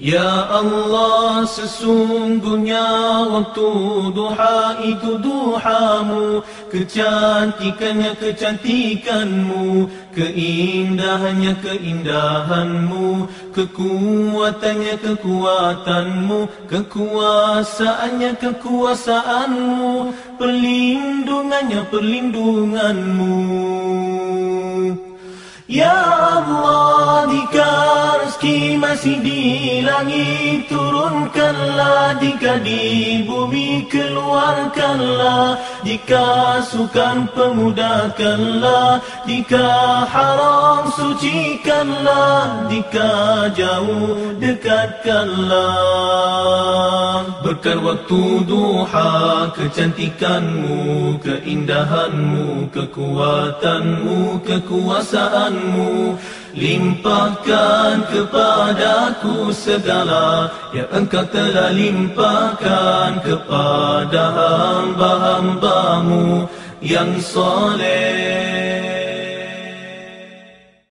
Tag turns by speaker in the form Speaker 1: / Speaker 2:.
Speaker 1: Ya Allah, sesungguhnya waktu duha itu duhamu, kecantikannya kecantikanmu, keindahannya keindahanmu, kekuatannya kekuatanmu, kekuasaannya kekuasaanmu, perlindungannya perlindunganmu. Ya Allah, jika rezeki masih di langit turunkanlah, jika di bumi keluarkanlah, jika sukan pemudahkanlah, jika haram sucikanlah, jika jauh dekatkanlah. Berkat waktu duha, kecantikanmu, keindahanmu, kekuatanmu, kekuasaanmu, limpahkan kepadaku segala yang engkau telah limpahkan kepada hamba-hambamu yang soleh.